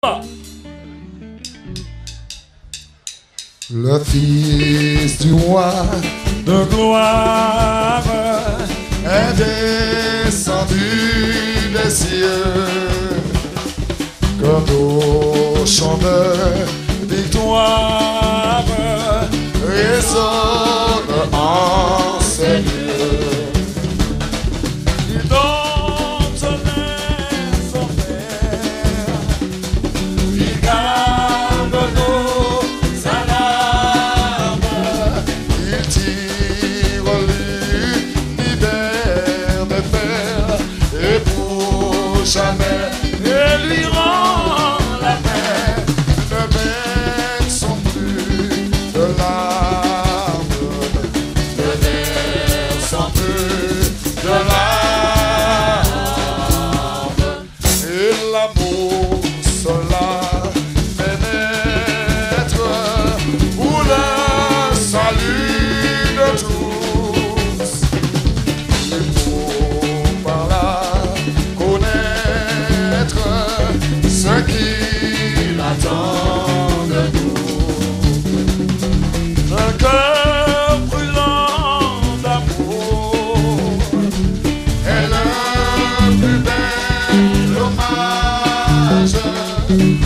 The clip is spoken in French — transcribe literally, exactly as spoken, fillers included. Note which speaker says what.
Speaker 1: Le fils du roi
Speaker 2: de gloire
Speaker 1: est descendu des cieux comme au chant de
Speaker 2: victoire
Speaker 1: résonne en ces lieux.
Speaker 2: Il donne les enfers, il calme nos alarmes,
Speaker 1: Il tire l'univers de fer et pour jamais
Speaker 2: et lui rend la paix.
Speaker 1: ne versons plus de larmes, ne versons plus de larmes, et l'amour cela fait naître pour le salut de tous, et pour par là connaître ce qu'il attend de nous.
Speaker 2: Un cœur brûlant d'amour
Speaker 1: est le plus bel hommage